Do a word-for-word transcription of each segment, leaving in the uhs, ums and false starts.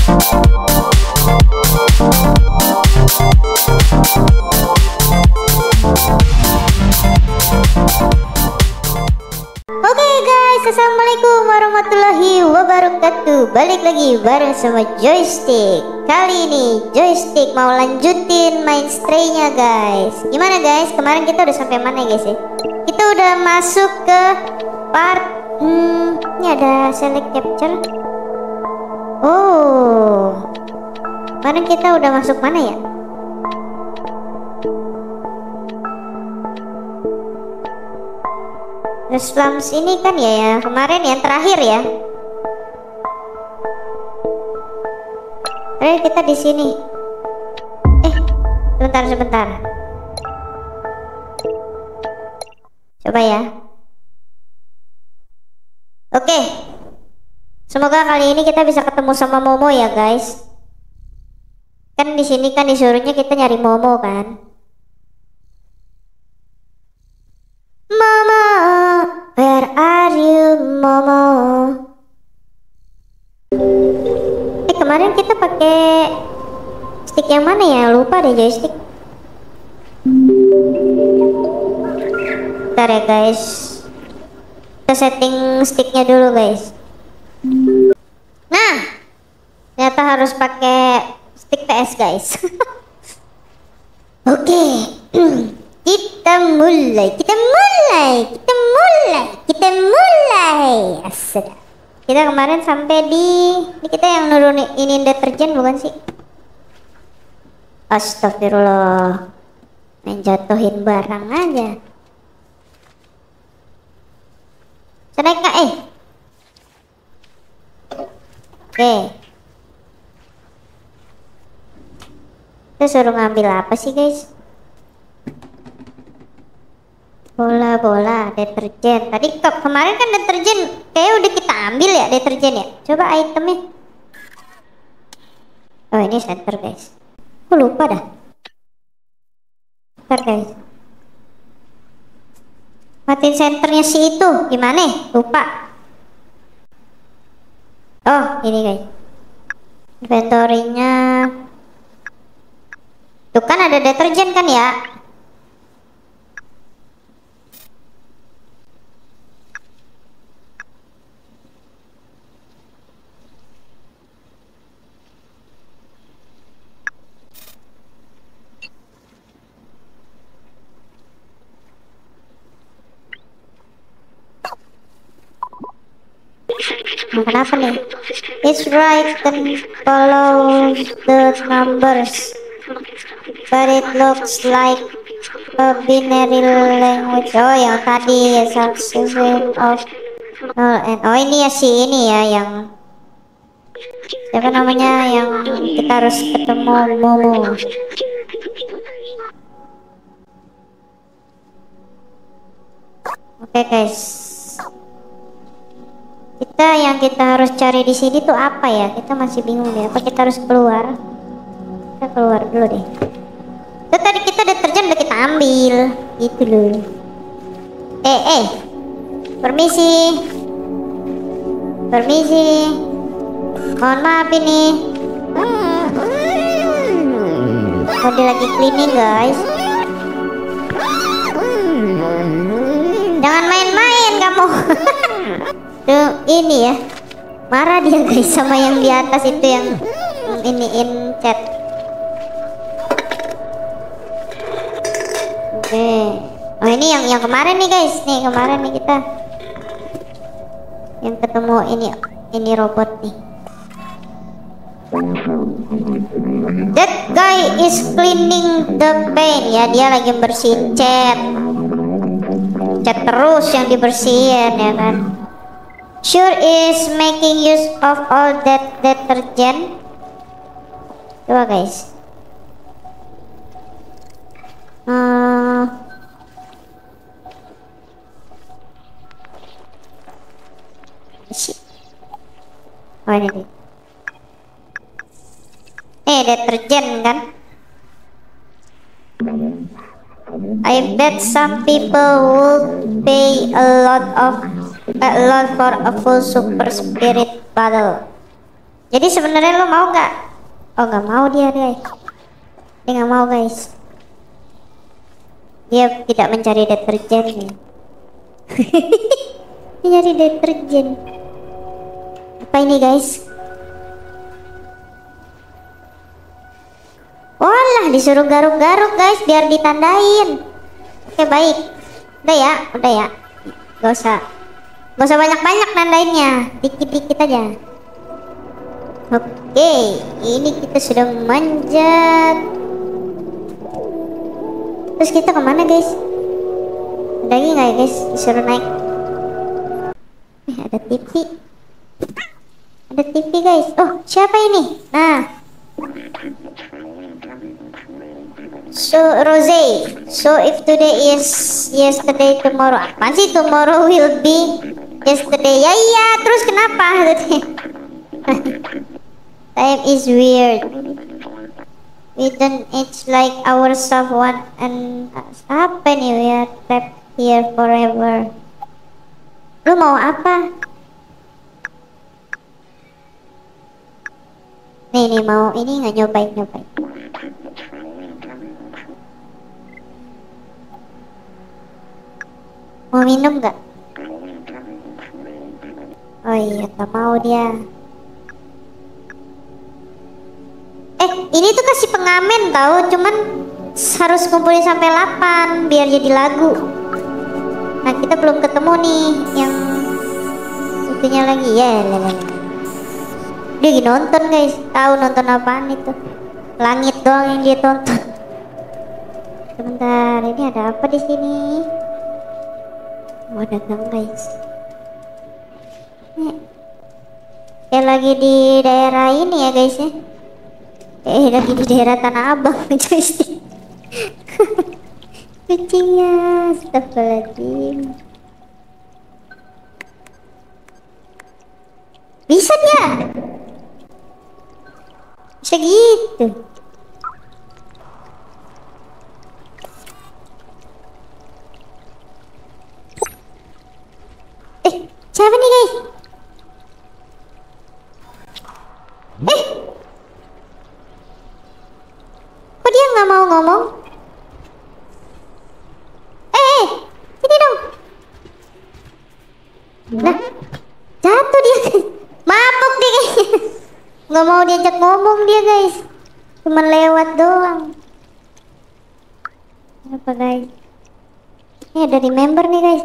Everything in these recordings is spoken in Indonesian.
Oke guys, assalamualaikum warahmatullahi wabarakatuh. Balik lagi bareng sama Joystick. Kali ini Joystick mau lanjutin main Stray-nya guys. Gimana guys? Kemarin kita udah sampai mana guys ya? Kita udah masuk ke part Hmm, ini ada select capture. Oh, kemarin kita udah masuk mana ya? The slums ini kan ya, ya kemarin yang terakhir ya. Terakhir kita di sini. Eh, sebentar sebentar. Coba ya. Oke. Semoga kali ini kita bisa ketemu sama Momo ya guys. Kan di sini kan disuruhnya kita nyari Momo kan. Momo, where are you Momo? Eh kemarin kita pakai stick yang mana ya? Lupa deh joystick. Bentar ya guys. Kita setting sticknya dulu guys. Nah, ternyata harus pakai stick P S guys. Oke. Kita mulai, kita mulai, kita mulai, kita mulai. Asal. Kita kemarin sampai di, ini kita yang nurunin ini deterjen bukan sih? Astagfirullah, main jatuhin barang aja. Saya naik nggak eh? Oke. Kita suruh ngambil apa sih guys? Bola-bola, deterjen. Tadi ke kemarin kan deterjen kayak udah kita ambil ya deterjen ya. Coba itemnya. Oh ini center guys. Aku lupa dah. Bentar guys. Matiin senternya si itu gimana? Lupa. Oh ini guys. Inventory-nya. Tuh kan ada deterjen kan ya? Nah, kenapa nih? It's right and follow the numbers, but it looks like a binary language. Oh yang tadi ya, substitution of null and oh ini ya si ini ya yang siapa namanya yang kita harus ketemu Momo. Oke okay, guys. Kita yang kita harus cari di sini tuh apa ya? Kita masih bingung deh. Apa kita harus keluar? Kita keluar dulu deh. Itu tadi kita deterjen udah kita ambil, gitu loh. Eh eh, permisi, permisi. Mohon maaf ini. Oh dia lagi cleaning guys. Jangan main-main kamu. Tuh ini ya, marah dia guys sama yang di atas itu yang iniin chat. Oke, okay. Oh ini yang yang kemarin nih guys, nih kemarin nih kita yang ketemu ini ini robot nih. That guy is cleaning the paint ya, dia lagi bersihin cat, cat terus yang dibersihin ya kan. Sure is making use of all that detergent. Coba guys. Hmm. Oh ini nih. Eh deterjen kan. I bet some people would pay a lot of a lot for a full super spirit bottle. Jadi sebenarnya lo mau nggak? Oh nggak mau dia guys. Dia nggak mau guys. Dia tidak mencari deterjen nih. Dia nyari deterjen. Apa ini guys? Walah disuruh garuk-garuk guys biar ditandain. Oke baik. Udah ya, udah ya. Gak usah, gak usah banyak-banyak nandainnya, dikit-dikit aja. Oke, ini kita sudah manjat. Terus kita kemana guys? Ada lagi nggak ya guys? Disuruh naik. Eh, ada T V. Ada T V guys. Oh, siapa ini? Nah. So, Rose. So, if today is yesterday, tomorrow. Apaan sih tomorrow will be yesterday? Ya iya, terus kenapa? Time is weird. We don't age like ourselves one and apa nih? We are trapped here forever. Lu mau apa? Nih nih mau ini nggak nyobain nyobain. Mau minum nggak? Oh iya, nggak mau dia. Eh, ini tuh kasih pengamen tahu, cuman harus kumpulin sampai delapan biar jadi lagu. Nah, kita belum ketemu nih yang itunya lagi ya. Lele. Dia lagi nonton guys, tahu nonton apaan itu? Langit doang yang dia tonton. Sebentar, ini ada apa di sini? Oh, dagang guys. Nih. Kayak lagi di daerah ini ya guys ya. Eh lagi di daerah Tanah Abang guys. Kucingnya, astagfirullahaladzim. Bisa dia? Bisa gitu? Eh, siapa nih guys? Eh, kok dia nggak mau ngomong? Eh, eh, sini dong. Nah, jatuh dia. Mabuk dia kayaknya. Nggak mau diajak ngomong dia guys. Cuman lewat doang. Apa guys? Ini ada di member nih guys.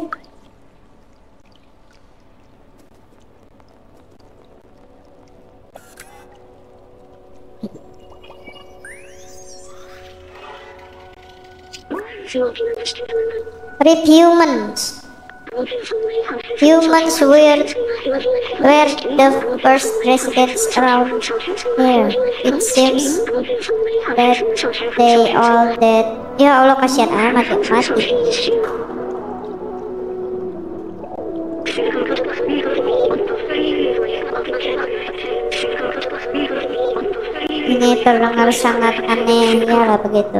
Rip humans. Humans were were the first residents around here. It seems that they all dead. Ya Allah, kasihan amat ya, mati. Ini terdengar sangat aneh, ya lah begitu.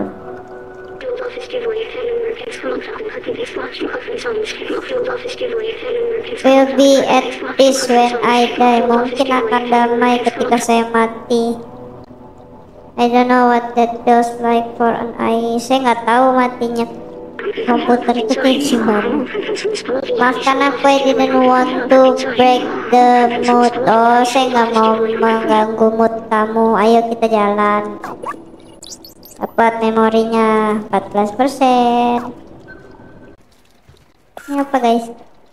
Will be at peace when I die. Mungkin akan damai ketika saya mati. I don't know what that feels like for an eye. Saya nggak tahu matinya komputer itu kayak gimana. Maafkan aku, I didn't want to break the mood. Oh, saya nggak mau mengganggu mood kamu. Ayo kita jalan. Dapat memorinya empat belas persen. Ini apa guys?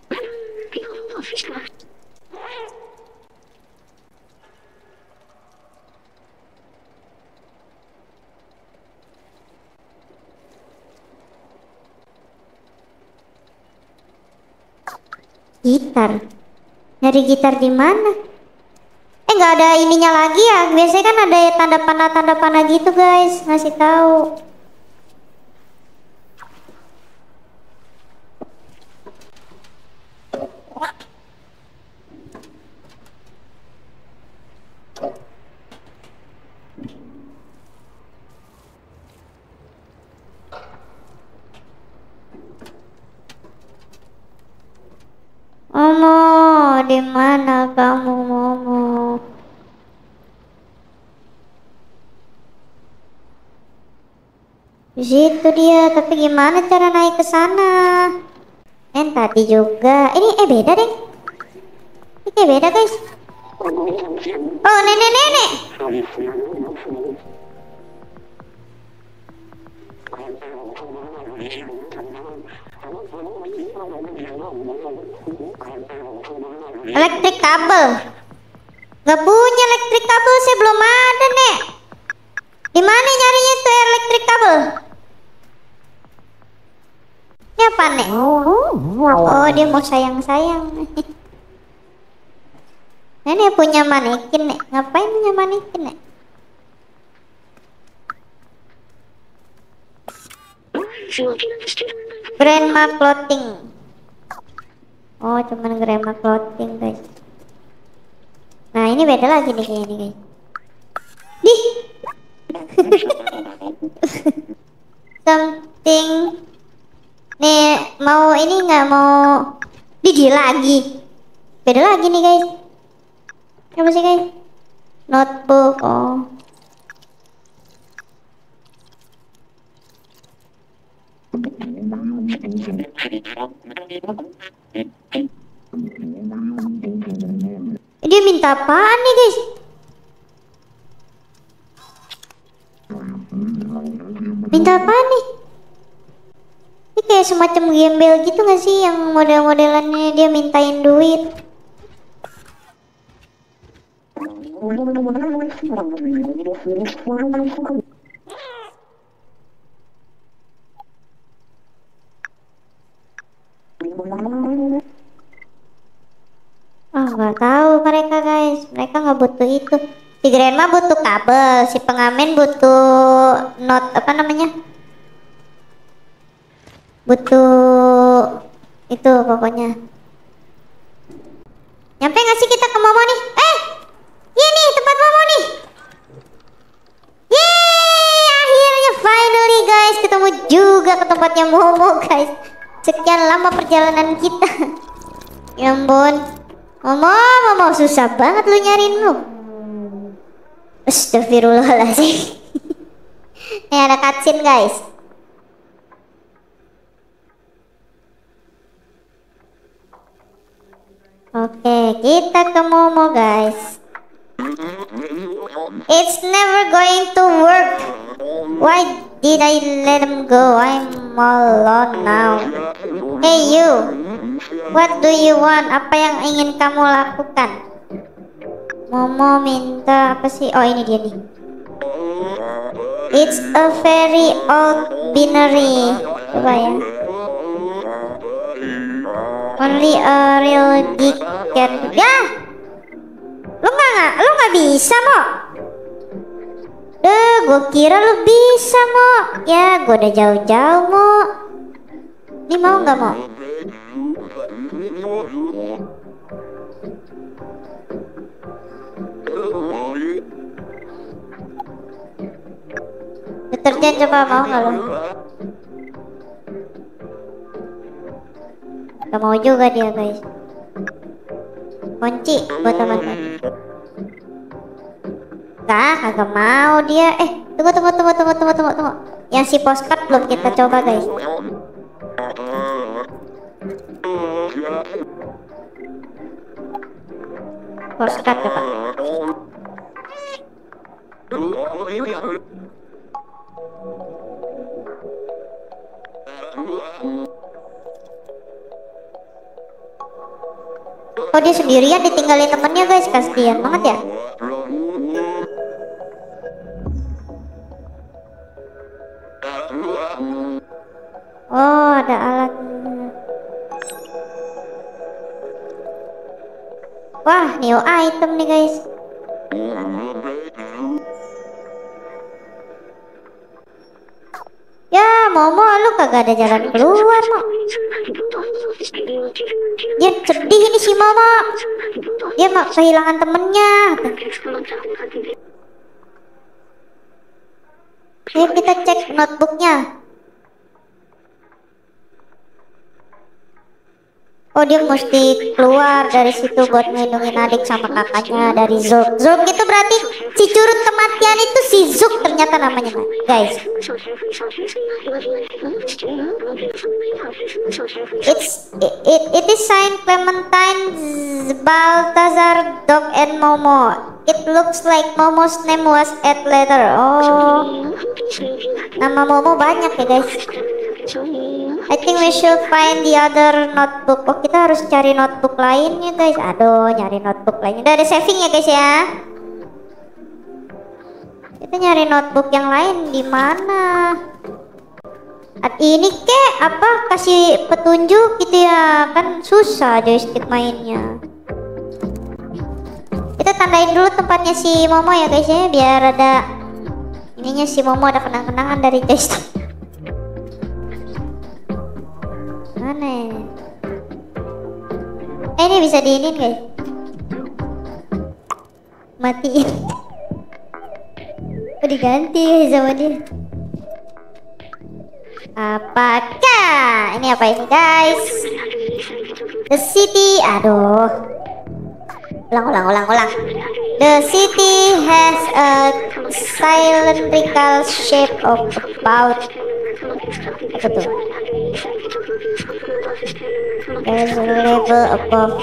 Gitar. Nyari gitar di mana? Eh nggak ada ininya lagi ya. Biasanya kan ada tanda panah tanda panah gitu guys, ngasih tahu. Momo, di mana kamu Momo? Di situ dia, tapi gimana cara naik ke sana? Yang tadi juga. Ini eh beda deh. Ini kayak beda guys. Oh nenek-nenek. Elektrik kabel. Gak punya elektrik kabel sih, belum ada nek. Di mana nyarinya tuh elektrik kabel? Ini apa nek? Oh dia mau sayang-sayang. Nenek punya manekin nek. Ngapain punya manekin nek? Grandma clothing. Oh cuman grandma clothing guys. Nah ini beda lagi nih kayaknya guys. Dih. Something. Nih mau ini nggak mau. Di dia lagi. Beda lagi nih guys. Apa sih guys? Notebook. Oh. Dia minta apaan nih guys? Minta apaan nih? Ini kayak semacam gembel gitu gak sih, yang model-modelannya dia mintain duit. Ah nggak tahu mereka guys, mereka nggak butuh itu. Si grandma butuh kabel, si pengamen butuh not apa namanya? Butuh itu pokoknya. Nyampe nggak sih kita ke Momo nih? Eh, ini tempat Momo nih. Yeay, akhirnya finally guys ketemu juga ke tempatnya Momo guys. Sekian lama perjalanan kita. Ya ampun. Momo, Momo susah banget lu nyariin lu. Astagfirullahaladzim. Ini ada cutscene guys. Oke, kita ke Momo guys. It's never going to work. Why did I let him go? I'm all alone now. Hey you, what do you want? Apa yang ingin kamu lakukan? Momo minta apa sih? Oh ini dia nih. It's a very old binary. Coba ya. Only a real geek can. Ya, lu nggak lu nggak bisa Mo. Duh, gue kira lu bisa Mo. Ya, gue udah jauh-jauh Mo. Ini mau nggak Mo? Deterjen coba mau nggak lo? Gak mau juga dia guys. Kunci buat teman-teman. Gak, kagak mau dia. Eh, tunggu tunggu tunggu tunggu tunggu tunggu tunggu. Yang si postcard belum kita coba guys. Postcard coba. Oh dia sendirian ditinggalin temennya guys, kasihan banget ya. Oh ada alat. Wah new item nih guys. Ya Momo lu kagak ada jalan keluar Mo. Dia sedih ini si Momo. Dia mau kehilangan temennya. Ayo kita cek notebooknya. Oh, dia mesti keluar dari situ buat melindungi adik sama kakaknya dari Zurg. Zurg itu berarti si curut kematian itu si Zurg ternyata namanya, guys. It's it, it, it is Saint Clementine, Balthazar, Dog, and Momo. It looks like Momo's name was add later. Oh, nama Momo banyak ya, guys. I think we should find the other notebook. Oh, kita harus cari notebook lainnya, guys. Aduh, nyari notebook lainnya. Udah ada saving ya, guys ya. Kita nyari notebook yang lain di mana? Ini kek apa? Kasih petunjuk gitu ya? Kan susah joystick mainnya. Kita tandain dulu tempatnya si Momo ya, guys ya, biar ada ininya si Momo, ada kenang-kenangan dari joystick. Mana ya? Eh, ini bisa diinin, guys. Matiin. Oh, diganti guys sama dia. Apakah ini apa ini, guys? The city, aduh. Ulang, ulang, ulang, ulang. The city has a cylindrical shape of about apa tuh? There's a level above.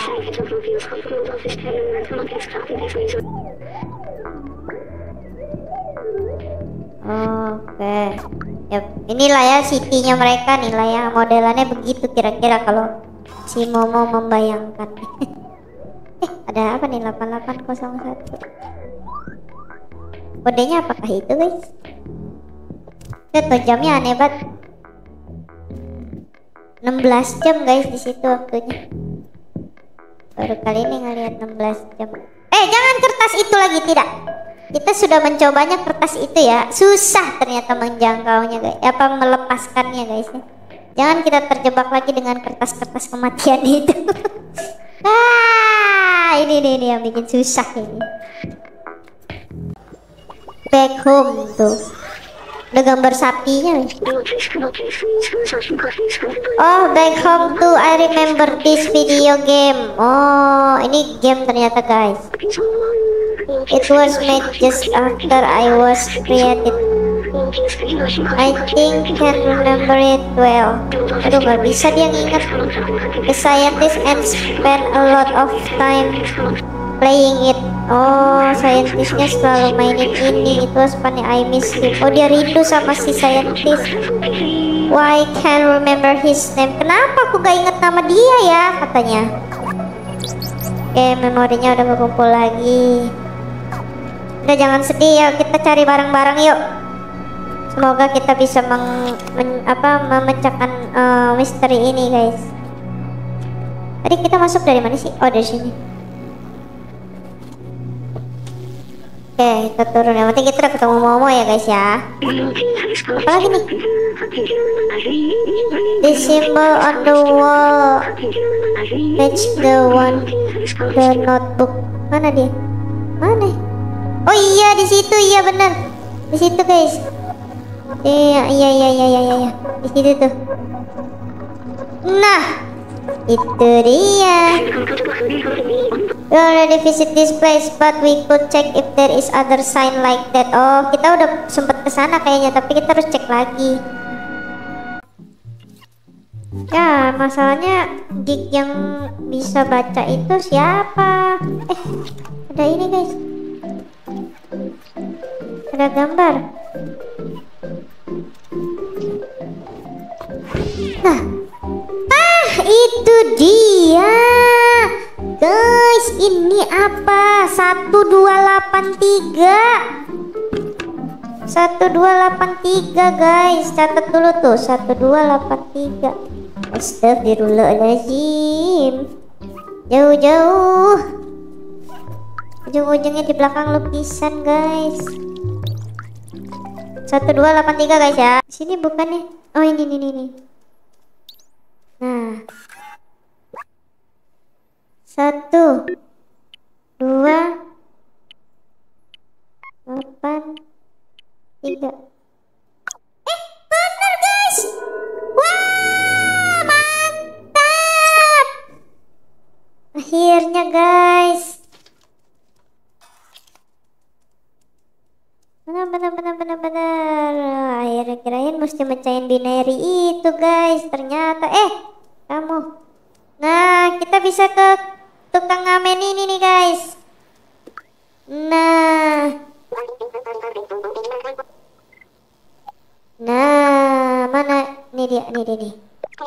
Oke, ya inilah ya city-nya mereka nih lah ya, modelannya begitu kira-kira kalau si Momo membayangkan. Eh, ada apa nih? Delapan delapan nol satu. Kodenya apakah itu, guys? Lihat jamnya aneh banget. enam belas jam, guys, di situ waktunya. Baru kali ini ngelihat enam belas jam. Eh, jangan kertas itu lagi, tidak. Kita sudah mencobanya kertas itu ya. Susah ternyata menjangkaunya, guys. Apa melepaskannya, guys ya. Jangan kita terjebak lagi dengan kertas-kertas kematian itu. Ah, ini nih, ini yang bikin susah ini. Back home tuh. Ada gambar sapinya. Oh, back home too. I remember this video game. Oh, ini game ternyata, guys. It was made just after I was created. I think can remember it well. Aduh, gak bisa dia nginget. The scientist and spend a lot of time playing it. Oh, scientistnya selalu mainin ini. It was funny, I miss him. Oh, dia rindu sama si scientist. Why can't remember his name? Kenapa aku gak inget nama dia ya, katanya. Oke, memorinya udah berkumpul lagi. Udah, jangan sedih ya, kita cari bareng-bareng yuk. Semoga kita bisa meng, men, apa, memecahkan uh, misteri ini, guys. Tadi kita masuk dari mana sih? Oh, dari sini. Oke, kita turun. Yang penting kita udah ketemu Momo ya, guys ya. Apa lagi nih? The symbol on the wall match the one the notebook. Mana dia? Mana? Oh iya, di situ, iya benar. Di situ, guys. Iya, iya, iya, iya, iya, iya. Di situ tuh. Nah, itu dia. We already visit this place, but we could check if there is other sign like that. Oh, kita udah sempet kesana kayaknya, tapi kita harus cek lagi. Ya, masalahnya geek yang bisa baca itu siapa? Eh, ada ini, guys. Ada gambar. Nah, ah, itu dia. Guys, ini apa? satu dua delapan tiga. satu dua delapan tiga, guys. Catat dulu tuh, satu dua delapan tiga. Astagfirullahaladzim. Jauh-jauh. Ujung-ujungnya di belakang lukisan, guys. satu dua delapan tiga, guys ya. Sini bukannya? Oh, ini ini ini. Nah. Satu, dua, delapan, tiga. Eh, benar, guys. Wah, mantap. Benar, benar, benar, benar, benar. Akhirnya kirain mesti mecahin binary itu guys. Ternyata eh kamu. Nah kita bisa ke tukang ngamen ini nih guys. Nah, nah mana? Nih dia, nih dia nih.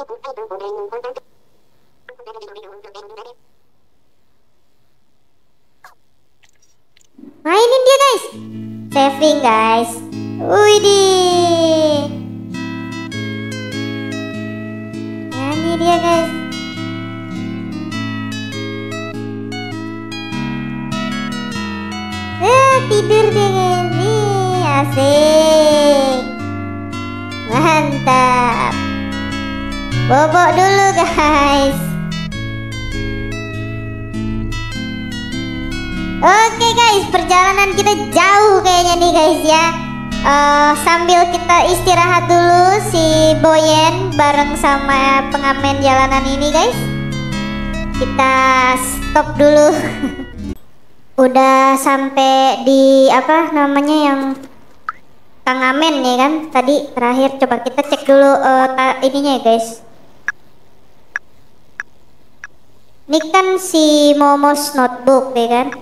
Mainin dia guys. Saving guys. Widih. Nah ini dia guys. Eh tidur deh guys. Nih asik. Mantap. Bobok dulu guys. Oke guys, perjalanan kita jauh kayaknya nih guys ya. uh, Sambil kita istirahat dulu si Boyen bareng sama pengamen jalanan ini guys. Kita stop dulu. Udah sampai di apa namanya yang Kang Amen nih kan. Tadi terakhir coba kita cek dulu uh, ininya ya guys. Ini kan si Momos Notebook ya kan.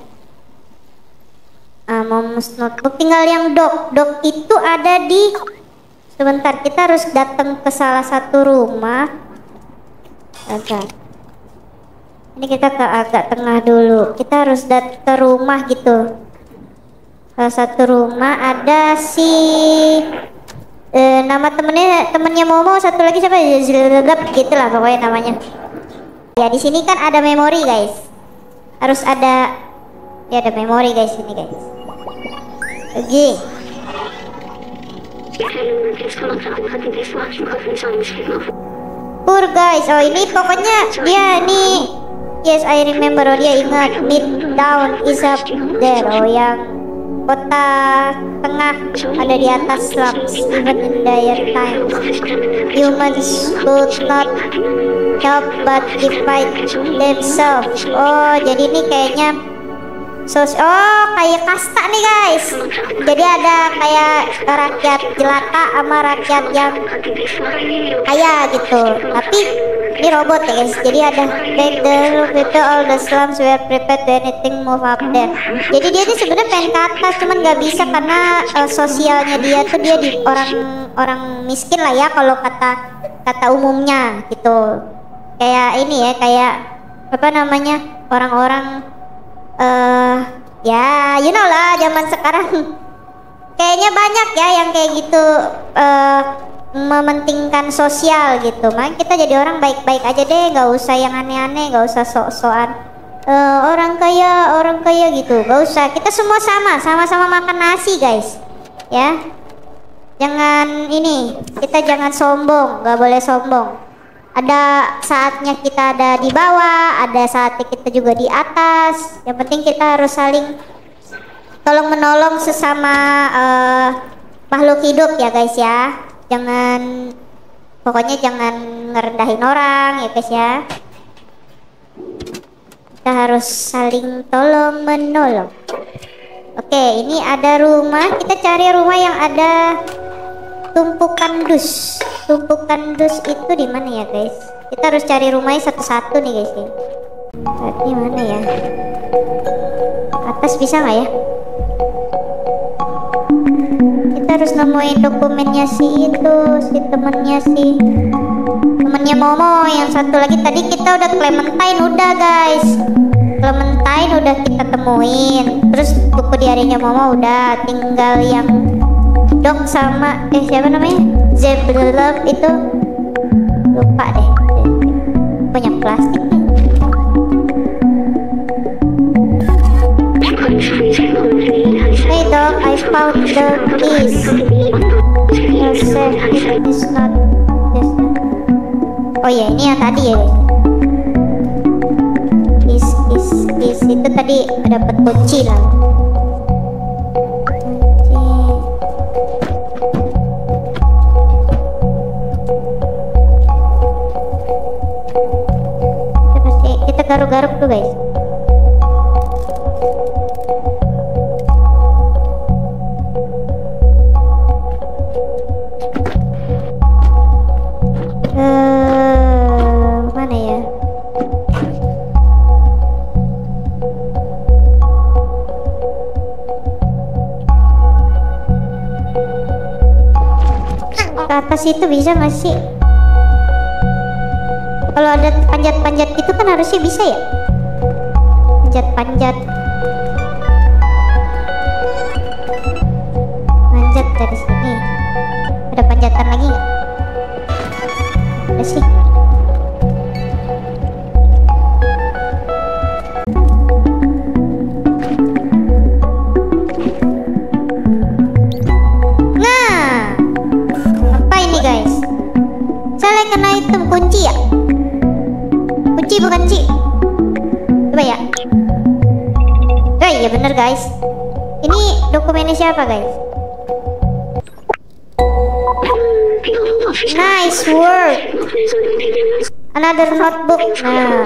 Ah, Momos Notebook tinggal yang dok. Dok itu ada di sebentar, kita harus datang ke salah satu rumah. Agak. Ini kita ke agak tengah dulu. Kita harus datang ke rumah gitu. Salah satu rumah ada si eh, nama temennya temennya Momo, satu lagi siapa? Zilgap gitulah pokoknya namanya. Ya di sini kan ada memori guys. Harus ada ya ada memori guys ini guys. Oke. Poor guys. Oh ini pokoknya dia nih. Yes I remember. Oh dia ingat. Midtown is up there. Oh yang kota tengah ada di atas slums. Even in dire times humans could not help but divide themselves. Oh jadi ini kayaknya sos oh kayak kasta nih guys. Jadi ada kayak rakyat jelata sama rakyat yang kaya gitu. Tapi ini robot ya guys. Jadi ada the all the slums were prepared to anything move up there. Jadi dia tuh sebenarnya pengen ke atas cuman nggak bisa karena uh, sosialnya dia tuh dia di orang orang miskin lah ya kalau kata kata umumnya gitu. Kayak ini ya kayak apa namanya orang-orang Uh, ya you know lah zaman sekarang kayaknya banyak ya yang kayak gitu uh, mementingkan sosial gitu. Makanya kita jadi orang baik-baik aja deh, nggak usah yang aneh-aneh, nggak usah sok-sokan uh, orang kaya orang kaya gitu, nggak usah. Kita semua sama sama-sama makan nasi guys ya. Jangan ini, kita jangan sombong, nggak boleh sombong. Ada saatnya kita ada di bawah, ada saatnya kita juga di atas. Yang penting kita harus saling tolong menolong sesama uh, makhluk hidup ya guys ya. Jangan, pokoknya jangan ngerendahin orang ya guys ya. Kita harus saling tolong menolong. Oke, ini ada rumah. Kita cari rumah yang ada tumpukan dus. Tumpukan dus itu di mana ya guys? Kita harus cari rumahnya satu-satu nih guys. Di mana ya? Atas bisa nggak ya? Kita harus nemuin dokumennya si itu, si temennya si temennya Momo. Yang satu lagi tadi kita udah Clementine udah guys. Clementine udah kita temuin. Terus buku diarinya Momo udah. Tinggal yang Dok sama eh siapa namanya Zeblelop itu lupa deh, banyak plastik nih. Hey dog, I found the keys. You said it is not this. Oh ya ini yang tadi ya. Keys, keys, keys itu tadi dapat kunci lah. Garuk-garuk tuh guys. ke atas itu bisa nggak sih? Kalau ada panjat-panjat gitu kan harusnya bisa ya? Panjat-panjat. Panjat dari sini. Ada panjatan lagi nggak? Ada sih. Nah, apa ini guys? Saya kena item kunci ya? Kunci bukan sih? Coba ya. Oh iya bener guys. Ini dokumennya siapa guys? Nice work. Another notebook. Nah.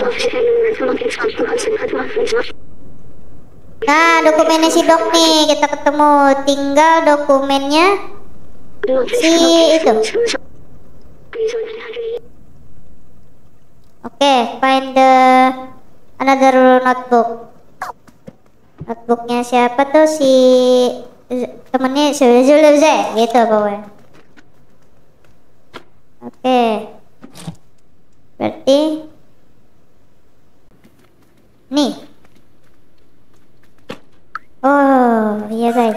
Nah, dokumennya si Dok nih, kita ketemu. Tinggal dokumennya si itu. Oke, okay, find the another notebook. Notebooknya siapa tuh? Si temennya Zulze gitu pokoknya. Oke, okay. Berarti nih. Oh iya guys.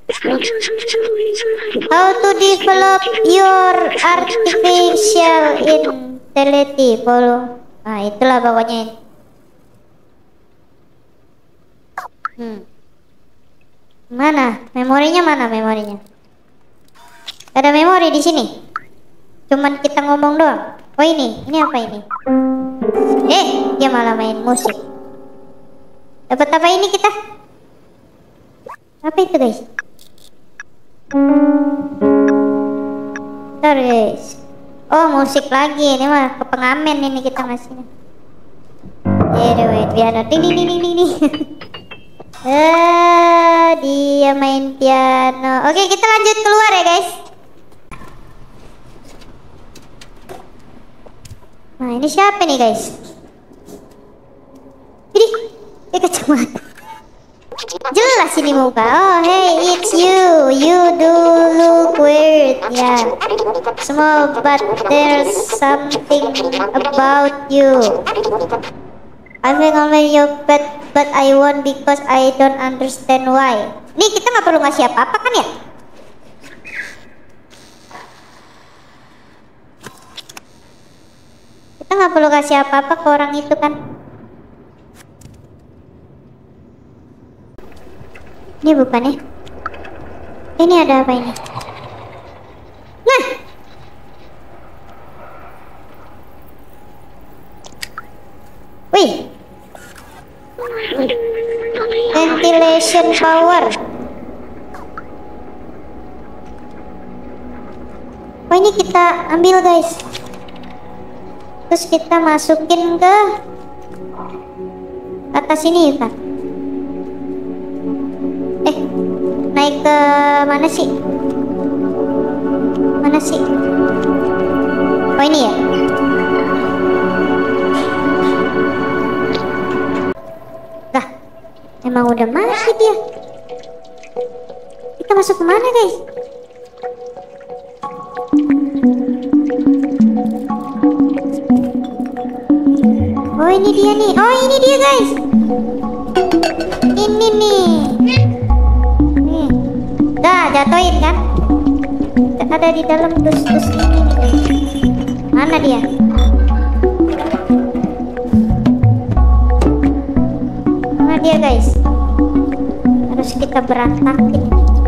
How to develop your artificial intelligence. Follow. Nah itulah pokoknya. Hmm. Mana memorinya? Mana memorinya? Ada memori di sini. Cuman kita ngomong doang. Oh ini, ini apa ini? Eh, dia malah main musik. Dapat apa ini kita? Apa itu guys? Bentar guys. Oh musik lagi. Ini mah ke pengamen ini kita ngasihnya. Eh, wait, piano. Ding ding ding ding ding. Eh, dia main piano. Oke, kita lanjut keluar ya guys. Nah ini siapa nih guys? Ini, ini kacamata. Jelas ini muka. Oh hey, it's you. You do look weird. Ya, yeah. Small but there's something about you. I think only your pet, but I won't because I don't understand why. Nih kita nggak perlu ngasih apa-apa kan ya? Kita nggak perlu kasih apa-apa ke orang itu kan? Ini bukan ya? Ini ada apa ini? Nah, wih, ventilation power. Oh ini kita ambil guys. Terus kita masukin ke atas ini kan? Eh, naik ke mana sih? Mana sih? Oh ini ya? Lah, emang udah masuk dia. Kita masuk kemana guys? Oh ini dia nih. Oh ini dia guys. Ini nih. Nih. Dah jatuhin kan? Ada di dalam dus-dus ini nih. Mana dia? Mana dia guys? Harus kita berantakin.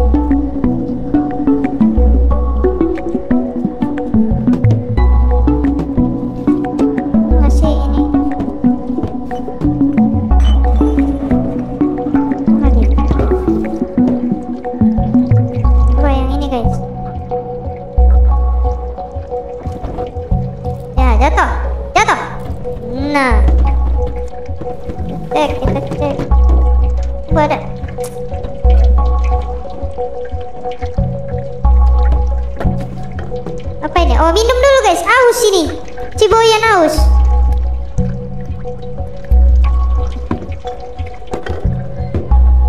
Oh minum dulu guys, aus ini. Ciboyan aus.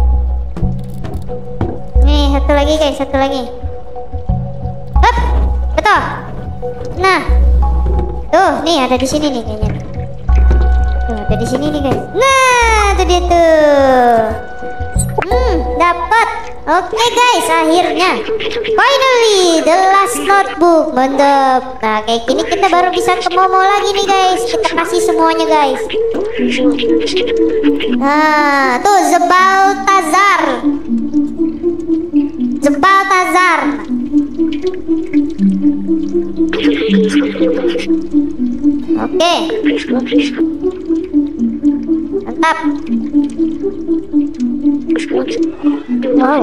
Nih satu lagi guys, satu lagi. Hop, Betul. Nah, tuh nih ada di sini nih kayaknya. Tuh ada di sini nih guys. Nah, tuh dia tuh. Hmm, dapat. Oke okay, guys, akhirnya finally the last notebook. Mantap. Nah, kayak gini kita baru bisa ke Momo lagi nih guys. Kita kasih semuanya guys. Nah, tuh Zebaltazar. Zebaltazar. Oke. Okay. Mantap. Wow.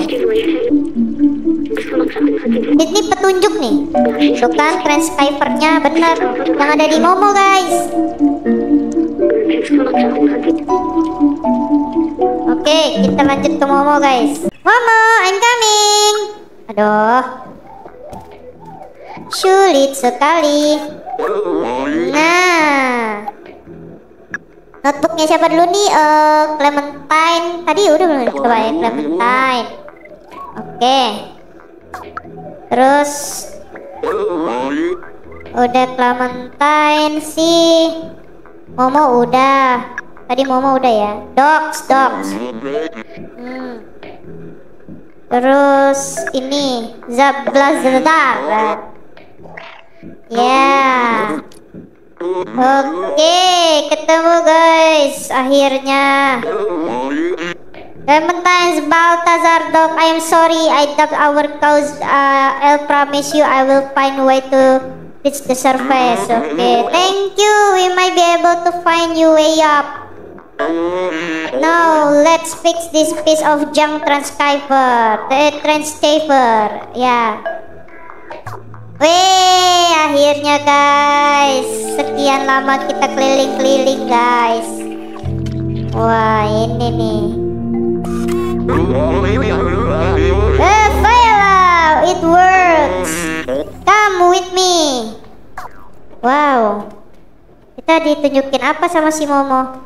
Ini petunjuk nih. Tuh kan transcribernya benar yang ada di Momo guys. Oke, kita lanjut ke Momo guys. Momo, I'm coming. Aduh, sulit sekali. Nah, notebooknya siapa dulu nih? Uh, Clementine. Tadi udah belum coba ya Clementine. Oke. Terus udah Clementine sih. Momo udah. Tadi Momo udah ya. Dogs, dogs. Hmm. Terus ini Zablazar. Ya. Oke, ketemu guys. Akhirnya. Clementine's Baltazar dog. I am sorry. I doubt our cause. Uh, I'll promise you I will find a way to reach the surface. Okay, thank you. We might be able to find you way up. Now let's fix this piece of junk transceiver. The transceiver. Ya. Yeah. Weh, akhirnya guys. Sekian lama kita keliling-keliling guys. Wah, ini nih. Eh, Viola, it works. Come with me. Wow. Kita ditunjukin apa sama si Momo?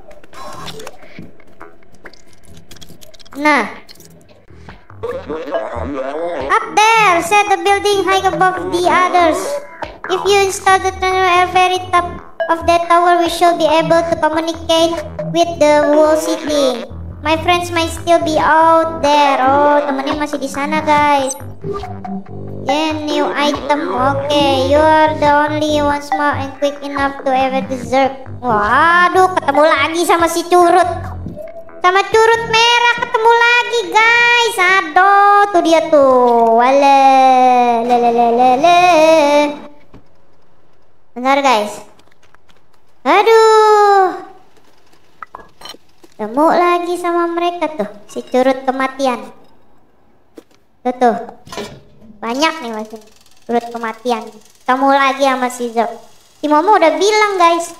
Nah. Up there, set the building high above the others. If you install the transmitter at the very top of that tower, we shall be able to communicate with the whole city. My friends might still be out there. Oh, temennya masih di sana, guys. Then new item. Okay, you are the only one smart and quick enough to ever deserve. Waduh, ketemu lagi sama si curut. Sama curut merah ketemu lagi guys. Aduh, tuh dia tuh. Wale, lele, lele, lele. Bentar guys. Aduh. Temu lagi sama mereka tuh, si curut kematian. Tuh tuh. Banyak nih masih curut kematian. Temu lagi sama si Zop. Si Momo udah bilang guys.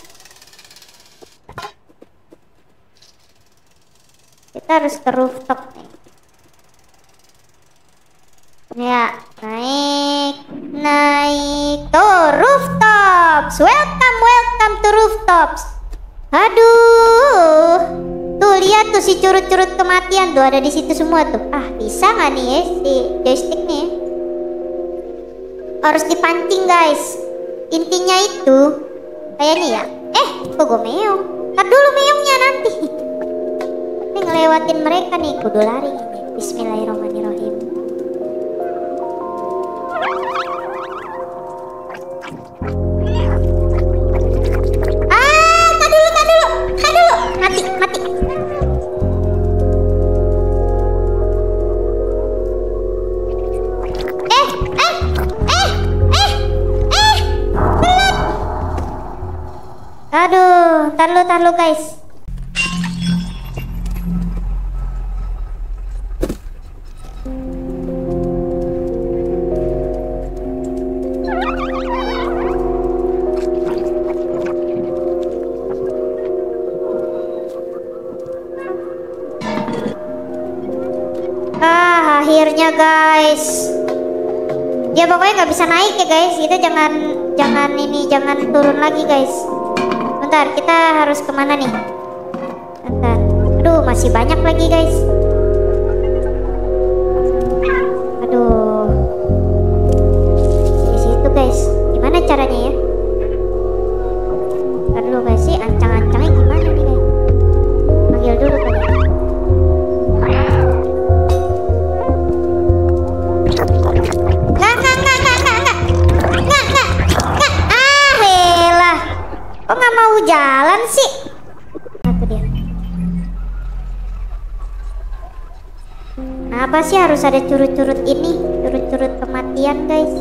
Kita harus ke rooftop nih. Ya, naik, naik. Tuh, rooftops. Welcome, welcome to rooftops. Aduh, tuh lihat tuh si curut-curut kematian tuh ada di situ semua tuh. Ah, bisa nggak nih ya si joystick nih? Harus dipancing guys. Intinya itu kayak nih ya. Eh, kok gue meong? Ntar dulu meongnya nanti. Ngelewatin mereka nih, kudu lari. Bismillahirrahmanirrahim. Ah, tak dulu, tak dulu, tak dulu, mati, mati. Eh, eh, eh, eh, eh, telat. Aduh, tar lu, tar lu guys. Akhirnya guys, ya pokoknya nggak bisa naik ya guys. Kita jangan jangan ini jangan turun lagi guys. Bentar, kita harus kemana nih? Bentar, aduh masih banyak lagi guys. Aduh, di situ jalan sih? Nah, itu dia. Kenapa sih harus ada curut-curut ini? Curut-curut kematian, guys.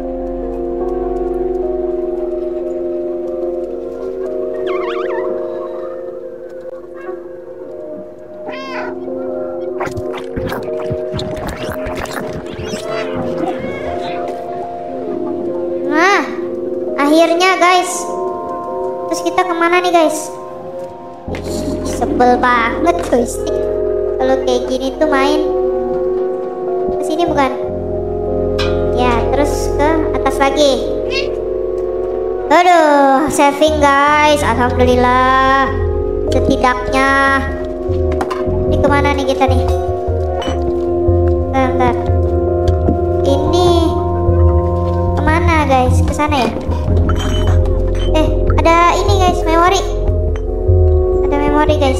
Nah, akhirnya guys. Terus kita kemana nih guys? Ih, sebel banget guys. Kalau kayak gini tuh main. Kesini bukan? Ya, terus ke atas lagi. Aduh, saving guys. Alhamdulillah. Setidaknya. Ini kemana nih kita nih? Bentar, bentar. Ini kemana guys? Ke sana ya? Eh, ada ini guys, memori. Ada memori guys.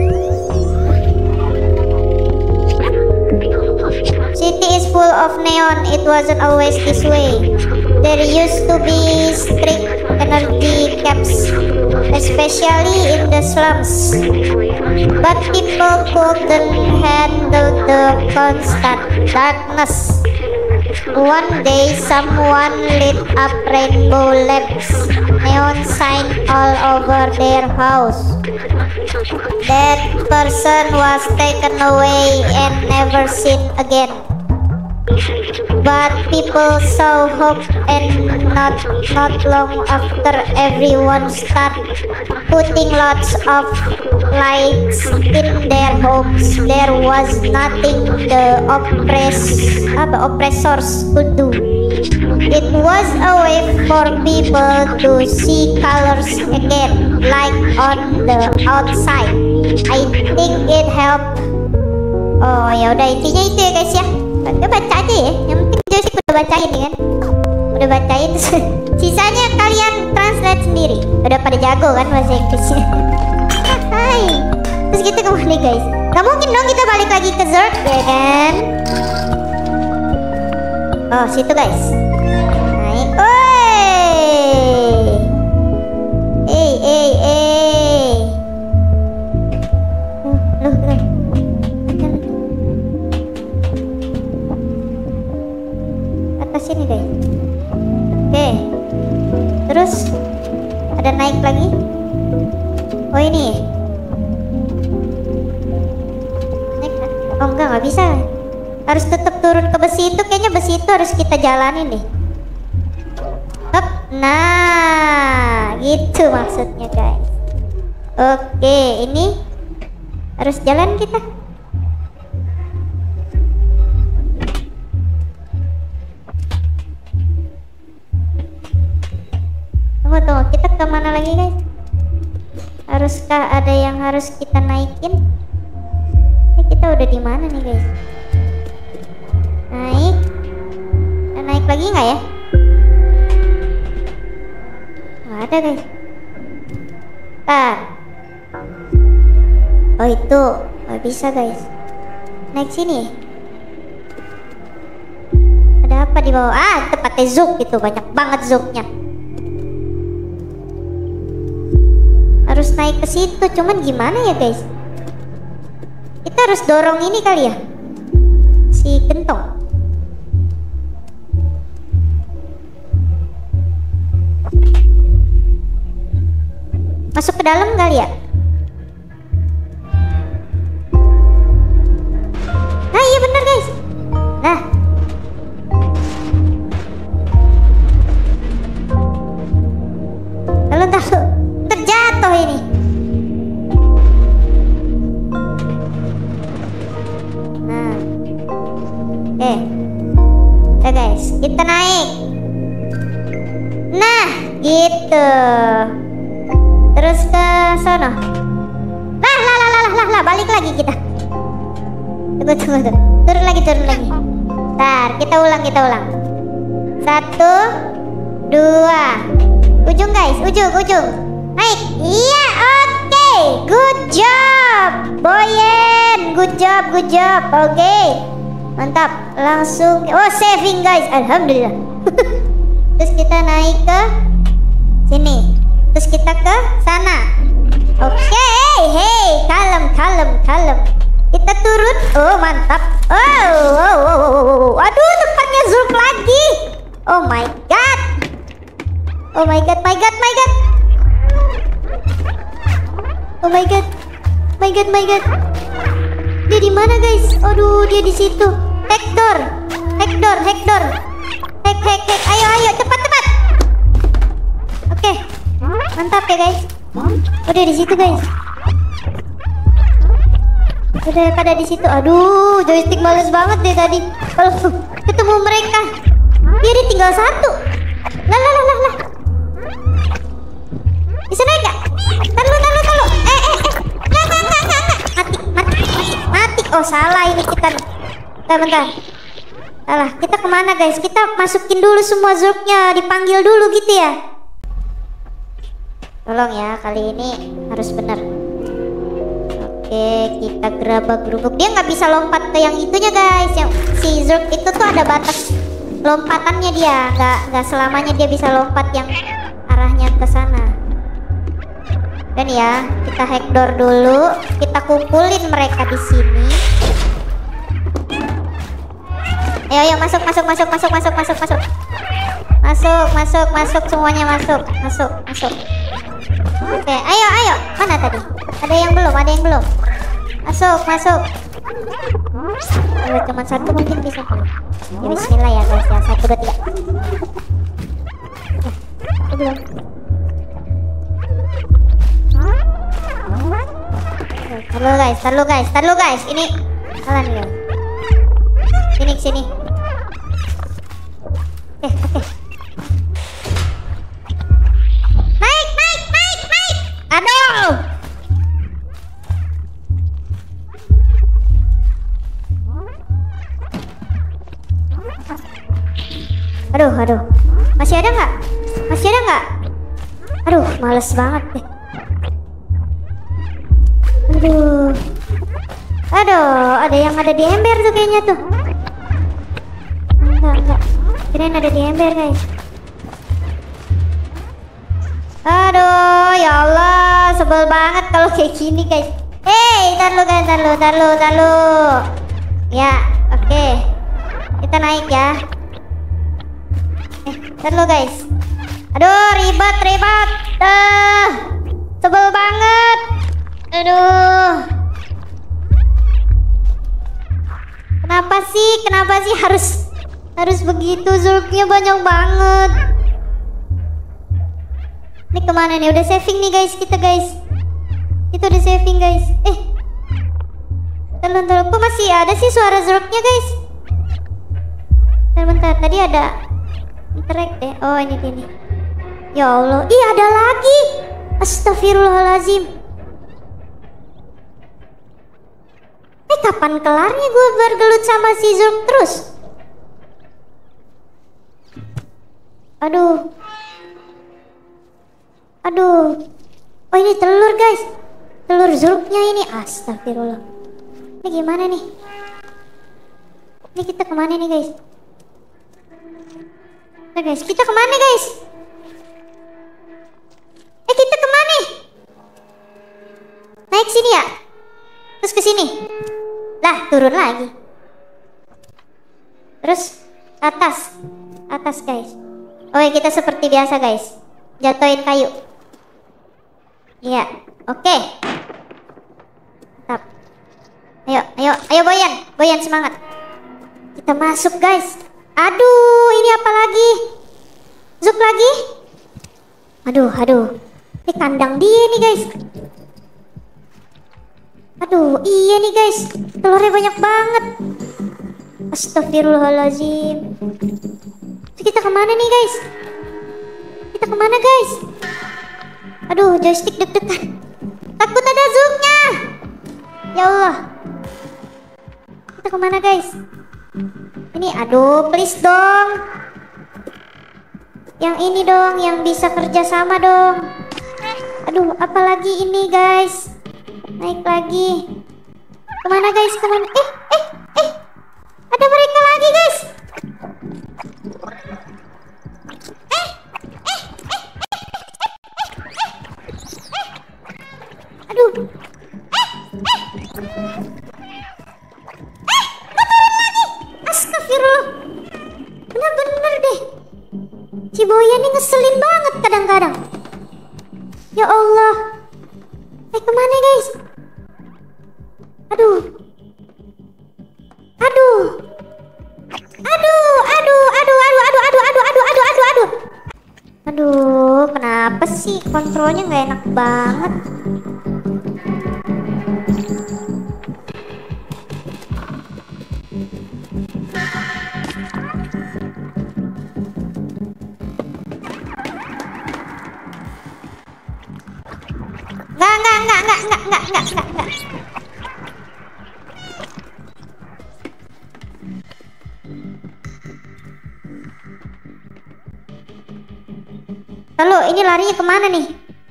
City is full of neon. It wasn't always this way. There used to be strict energy caps, especially in the slums. But people couldn't handle the constant darkness. One day, someone lit up rainbow lamps, neon sign all over their house. That person was taken away and never seen again. But people saw hope, and not not long after, everyone started putting lots of lights in their homes. There was nothing the oppress, apa, oppressors could do. It was a way for people to see colors again, like on the outside. I think it helped. Oh ya udah, intinya itu ya guys ya. Kita baca aja ya. Yang penting Josie udah bacain ya kan. Udah bacain. Sisanya kalian translate sendiri. Udah pada jago kan bahasa Inggrisnya. Hai. Terus kita kembali guys. Gak mungkin dong kita balik lagi ke Zerg ya kan. Oh situ guys. Naik. Oi. Eh eh eh. Loh loh. Sini deh. Oke. Terus ada naik lagi. Oh ini. Naik. Oh enggak, nggak bisa. Harus tetap turun ke besi itu. Kayaknya besi itu harus kita jalanin deh. Hop. Nah, gitu maksudnya guys. Oke, ini harus jalan kita. Tunggu, tunggu, kita kemana lagi guys? Haruskah ada yang harus kita naikin? Ini kita udah di mana nih guys? Naik, dan naik lagi nggak ya? Nggak ada guys. Ntar. Oh itu nggak bisa guys. Naik sini. Ada apa di bawah? Ah, tempatnya Zook gitu, banyak banget Zooknya. Harus naik ke situ, cuman gimana ya guys? Kita harus dorong ini kali ya, si gentong. Masuk ke dalam kali ya? Nah iya bener guys. Nah lalu tahu terjatuh ini. Nah, oke, ya guys, kita naik. Nah, gitu. Terus ke sono. Lah, lah, lah, lah, lah, lah, balik lagi kita. Tunggu, tunggu, tunggu. Turun lagi, turun lagi. Ntar, kita ulang, kita ulang. Satu, dua. Ujung guys, ujung, ujung. Naik. Iya, oke. Okay. Good job, Boyen. Good job, good job. Oke. Okay. Mantap. Langsung. Oh, saving guys. Alhamdulillah. Terus kita naik ke sini. Terus kita ke sana. Oke, hey, kalem, kalem, kalem. Kita turun. Oh, mantap. Oh, oh, oh, oh, oh. Aduh, tempatnya Zulk lagi. Oh my god. Oh my god, my god, my god. Oh my god. My god, my god. Dia di mana, guys? Aduh, dia di situ. Hack door. Hack door, hack door. Hack, hack, hack. Ayo, ayo, cepat, cepat. Oke. Mantap ya, guys. Udah di situ, guys. Udah pada di situ. Aduh, joystick males banget deh tadi. Kalau ketemu mereka. Dia tinggal satu. Lah, lah, lah, lah, lah. Bisa naik gak? Taruh, taruh, taruh. Eh, eh, eh. Nggak, nggak, nggak, nggak, nggak. Mati, mati, mati, mati. Oh, salah ini kita. Bentar, bentar. Salah. Kita kemana, guys? Kita masukin dulu semua Zulknya. Dipanggil dulu gitu ya. Tolong ya, kali ini harus benar. Oke, kita gerabak-gerubuk. Dia nggak bisa lompat ke yang itunya, guys. Yang si Zulk itu tuh ada batas lompatannya dia. Nggak nggak selamanya dia bisa lompat yang arahnya ke sana. Dan ya, kita hack door dulu. Kita kumpulin mereka di sini. Ayo, ayo masuk, masuk, masuk, masuk, masuk, masuk, masuk, masuk, masuk, masuk, semuanya masuk, masuk, masuk. Oke, ayo, ayo. Mana tadi? Ada yang belum, ada yang belum. Masuk, masuk. Kalau cuma satu mungkin bisa. Ya, bismillah ya guys ya. Satu, dua, tiga. Ya, belum. Taruh guys, taruh guys, taruh guys. Ini salah nih. Sini, sini. Oke, oke. Naik, naik, naik, naik. Aduh. Aduh, aduh. Masih ada nggak? Masih ada nggak? Aduh, males banget deh. Aduh. Aduh, ada yang ada di ember tuh kayaknya tuh. Enggak, enggak. Kirain ada di ember, guys. Aduh, ya Allah, sebel banget kalau kayak gini, guys. Hei, tar lu guys, tar lu, tar lu, tar lu. Ya, oke. Okay. Kita naik ya. Eh, tar lu guys. Aduh, ribet, ribet. Uh, sebel banget. Aduh. Kenapa sih? Kenapa sih harus harus begitu? Zulknya banyak banget. Ini kemana nih? Udah saving nih guys, kita guys. Kita udah saving guys. Eh, bentar, bentar. Kok masih ada sih suara Zulknya guys? Bentar, bentar. Tadi ada track deh. Oh ini ini. Ya Allah. Ih ada lagi. Astagfirullahaladzim. Eh kapan kelarnya gue bergelut sama si Zulk terus? Aduh. Aduh. Oh ini telur guys. Telur Zulknya ini. Astagfirullah. Ini gimana nih? Ini kita kemana nih guys? Nah guys, kita kemana guys? Eh kita kemana? Naik sini ya? Terus ke sini. Lah, turun lagi. Terus atas. Atas guys. Oke, kita seperti biasa guys. Jatuhin kayu. Iya, oke. Mantap. Ayo, ayo, ayo Boyan. Boyan semangat. Kita masuk guys. Aduh, ini apa lagi? Zulk lagi? Aduh, aduh. Ini kandang dia nih guys. Aduh, iya nih guys. Telurnya banyak banget. Astagfirullahaladzim. Kita kemana nih guys? Kita kemana guys? Aduh, joystick deg-degan. Takut ada Zulknya. Ya Allah. Kita kemana guys? Ini, aduh, please dong. Yang ini dong, yang bisa kerja sama dong. Aduh, apalagi ini guys. Naik lagi. Kemana guys? Kemana? Eh, eh, eh. Ada mereka lagi guys. Eh, eh, eh, eh, eh, eh, Boya nih ngeselin banget kadang-kadang. Ya Allah. Eh kemana guys? Aduh. Aduh. Aduh, aduh, aduh, aduh, aduh, aduh, aduh, aduh, aduh, aduh, aduh. Aduh, kenapa sih kontrolnya nggak enak banget? Nggak, nggak, nggak, nggak, nggak, nggak, nggak, nggak, nggak. Lalu ini larinya kemana nih?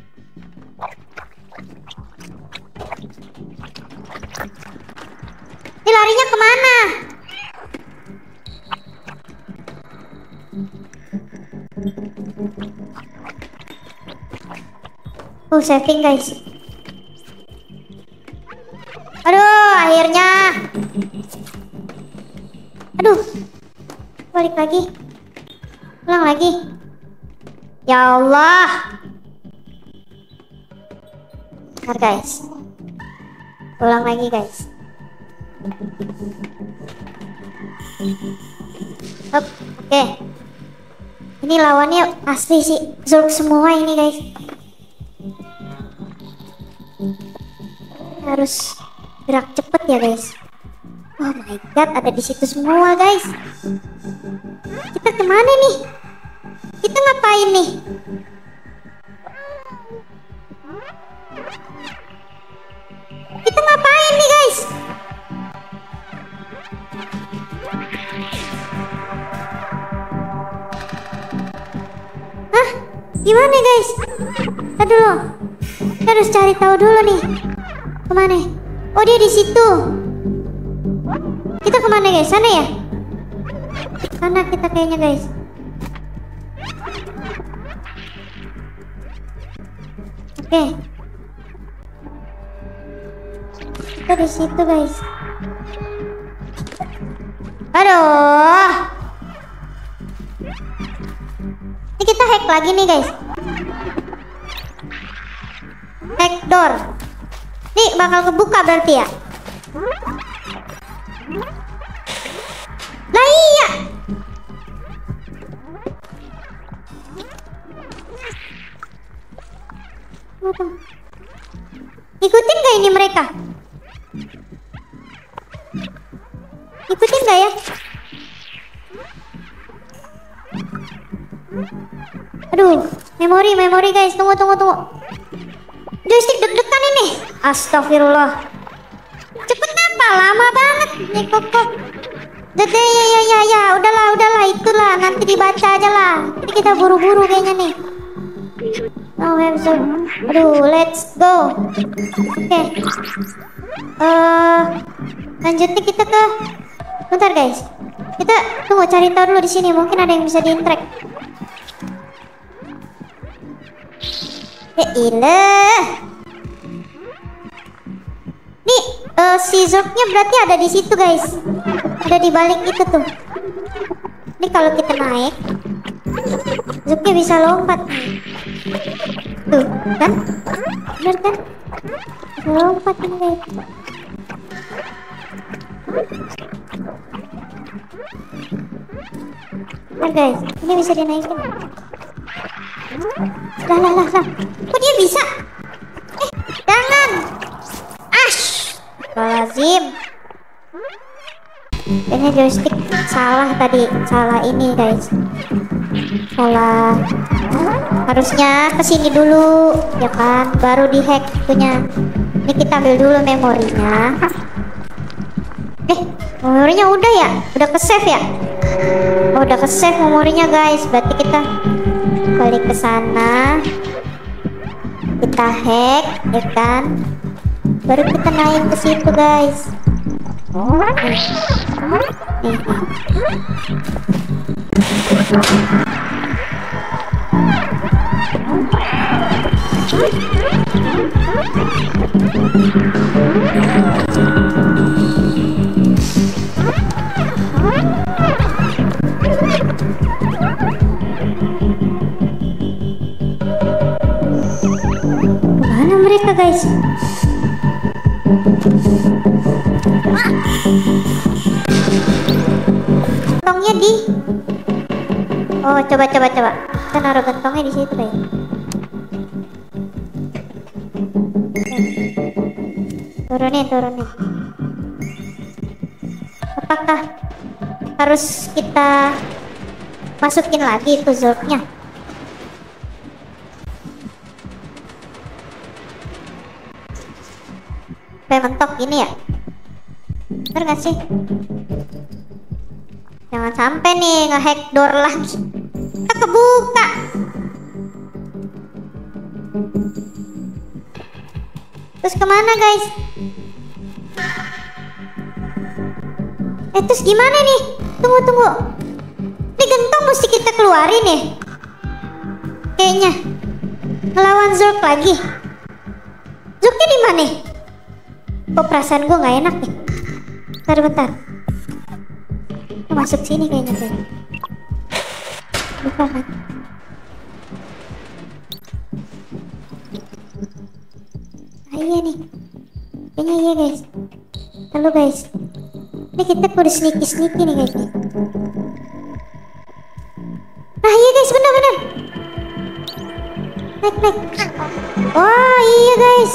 Ini larinya kemana? Oh, saving guys. Aduh, akhirnya. Aduh, balik lagi. Ulang lagi. Ya Allah. Bentar guys. Ulang lagi guys. Oke. Okay. Ini lawannya asli sih. Zulk semua ini guys. Harus gerak cepet ya guys. Oh my god, ada di situ semua guys. Kita kemana nih? Kita ngapain nih? Kita ngapain nih guys? Hah? Gimana guys? Tadi dulu. Kita harus cari tahu dulu nih. Kemana? Oh dia di situ. Kita kemana guys? Sana ya? Sana kita kayaknya guys. Oke. Kita di situ guys. Aduh. Ini kita hack lagi nih guys. Hack door. Nih bakal kebuka berarti ya. Lah iya. Ikutin gak ini mereka? Ikutin gak ya? Aduh, memori, memori guys. Tunggu, tunggu, tunggu. Joystick deg-degan ini. Astagfirullah. Cepet apa? Lama banget nih kokok. Dede ya ya ya ya. Udahlah, udahlah. Itulah. Nanti dibaca aja lah. Ini kita buru-buru kayaknya nih. Oh, episode. Aduh, let's go. Oke. Okay. Uh, lanjutnya kita ke. Bentar guys. Kita tunggu cari tahu dulu di sini. Mungkin ada yang bisa di-track. Ya ilah. Nih, uh, si Zulknya berarti ada di situ guys. Ada di balik itu tuh. Ini kalau kita naik, Zulknya bisa lompat nih. Tuh, kan? Bener kan? Bisa lompat ini guys. Nah guys, ini bisa dinaikin. Lah lah lah lah. Kok dia bisa? Eh, jangan. Ash. Lazim. Kayaknya joystick salah tadi. Salah ini guys. Salah. Harusnya kesini dulu, ya kan? Baru dihack punya. Ini kita ambil dulu memorinya. Eh, memorinya udah ya? Udah ke save ya? Oh, udah ke save memorinya guys. Berarti kita balik ke sana, kita hack, ya kan? Baru kita naik ke situ guys. Nih. Nih. di. Oh, coba coba coba. Kita naruh gentongnya di situ deh. Turunin, turunin. Apakah harus kita masukin lagi itu zolknya? Sampai mentok gini ya? Bener gak sih? Jangan sampai nih ngehack door lagi. Kita kebuka. Terus kemana guys? Eh terus gimana nih? Tunggu tunggu. Ini gentong mesti kita keluarin nih. Kayaknya ngelawan Zurk lagi. Zurknya di mana? Kok perasaan gue nggak enak nih? Bentar bentar. Kita masuk sini kayaknya guys. Bukan kan? Ah, iya nih. Kayaknya iya guys. Halo guys. Ini kita kudu sneaky-sneaky nih guys. Nah iya guys, bener-bener. Naik, naik. Oh iya guys.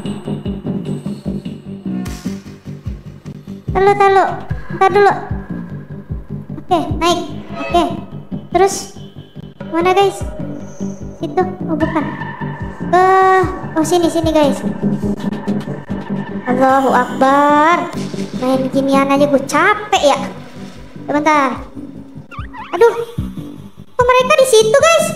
Talu, talu. Ntar dulu. Oke, naik. Oke. Terus mana guys? Situ. Oh bukan. Ke oh sini sini guys. Allahu Akbar. Main ginian aja gue capek ya. Sebentar. Aduh. Kok mereka di situ guys?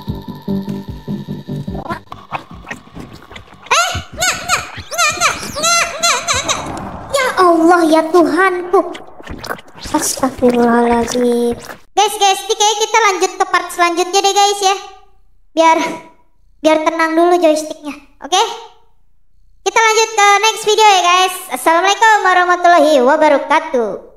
Eh, enggak, enggak, enggak, enggak, enggak, enggak, enggak, enggak. Ya Allah ya Tuhanku. Astagfirullahaladzim. Guys, guys, ini kayak kita lanjut ke part selanjutnya deh guys ya. Biar biar tenang dulu joysticknya. Oke? Okay? Kita lanjut ke next video ya guys. Assalamualaikum warahmatullahi wabarakatuh.